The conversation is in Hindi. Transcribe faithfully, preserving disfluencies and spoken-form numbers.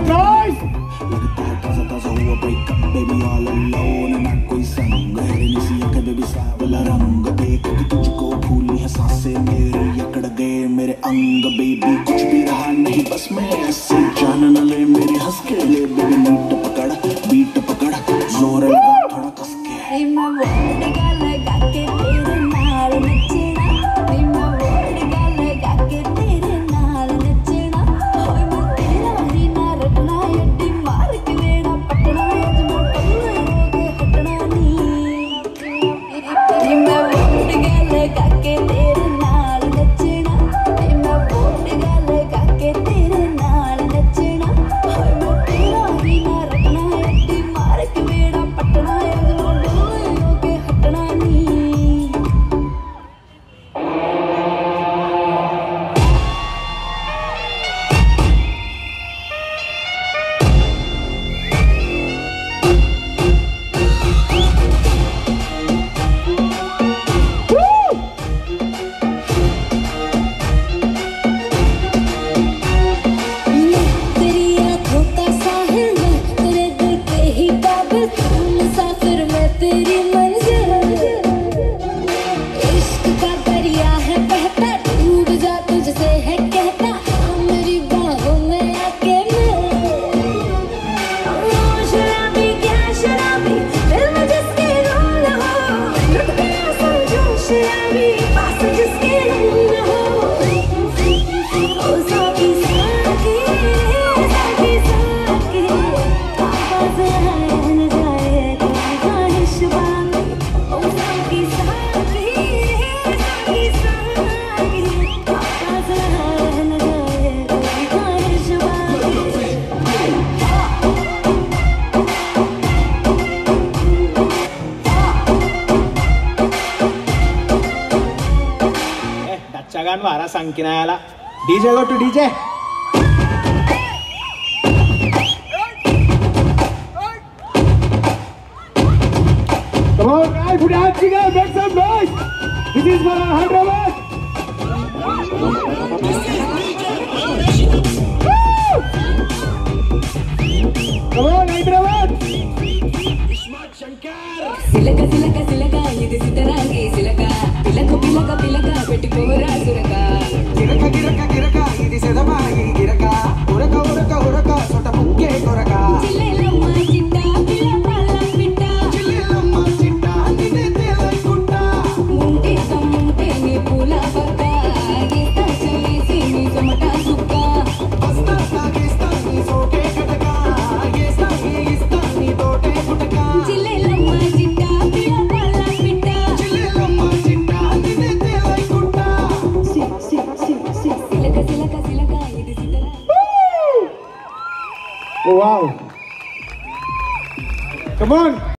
guys. लगता है ताजा ताजा हुआ ब्रेकअप बेबी ऑल अलोन ना कोई संग है नहीं आंखें बेबी सावला रंग देख के तुझको भूली है सांसें मेरी अकड़ गए मेरे अंग बेबी कुछ भी रहा नहीं बस मैं ऐसे जान न ले मेरे हंस के ले बेबी मीट पकड़ बीट पकड़ जोर लगा थोड़ा कस के मैं वर्ड गाल गा के तेरे नाल नचना मैं वर्ड गाल गा के तेरे नाल नचना होए मैं तेरा ही ना रटना अड्डी मार के वेड़ा पटना अज मैं टल्ले हो के हटना नी मैं वर्ड गाल गा के तेरे नाल नचना मैं वर्ड गाल गा के तेरे नाल नचना होए मैं तेरा ही ना रटना अड्डी मार के वेड़ा पटना अज तेरी मंजिल इश्क का दरिया है बहता डूब जा तुझसे है कहता मेरी बाहों में आके मिल शराबी क्या शराबी दिल में जिसके गम न हो लुट गया समझो शराबी पास जिसके गम न हो ओ साकी साकी साकी साकी आवाज़ है न जाए ख्वाहिश बाकी ओ साकी साकी साकी साकी आवाज़ है न जाए ख्वाहिश बाकी Dachagan wara sankinayala. D J go to D J. Come on guys, put your hands together, make some noise. This is for our Hyderabad. Come on Hyderabad. సిలక సిలక సిలక ఇది సితరాగి సిలక పిలక పిలక పిలక పెట్టుకోరా సురక గిరక గిరక గిరక ఇది సెదమాయి గిరక ఉరక ఉరక ఉరక సొట ముక్కే కొరక చిల్లెలమ్మ చిట్ట పిల్ల పల్ల పిట్ట చిల్లెలమ్మ చిట్ట నిన్నే తేలైకుంట ముంటే తమ్ముంటే నీ పూల పక్క గీత చల్లేసి నీ చెమట సుక్క బస్తా సాగిస్తా నీ సోకే కటక గేస్తా గీస్తా నీ తోటే పుటక చిల్లెలమ్మ చిట్ట పిల్ల పల్ల పిట్ట చిల్లెలమ్మ చిట్ట నిన్నే తేలైకుంట సిలక సిలక సిలక ఇది సితరాగి Oh wow. Come on.